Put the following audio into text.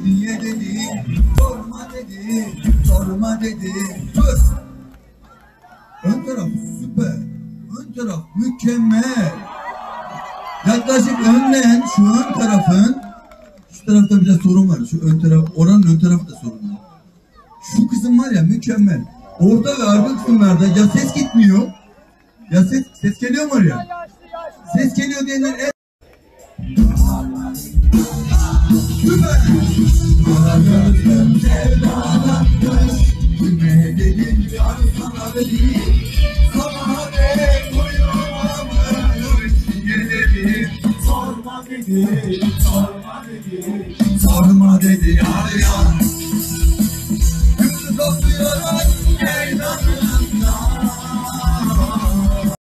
niye dedi, sorma dedi, sorma dedi. Dur. Ön taraf süper. Ön taraf mükemmel. Yaklaşık önden şu ön tarafın, şu tarafta biraz sorun var. Şu ön taraf, oranın ön tarafı da sorun var. Şu kısım var ya mükemmel. Orta ve arka kısımlarda ya ses gitmiyor, ya ses geliyor mu oraya? Ses geliyor diyenler süper. Bana gözüm sevdalanmış, kime dedim yar sana dedim, sabaha dek uyumamış, geceleri sorma dedim, sorma.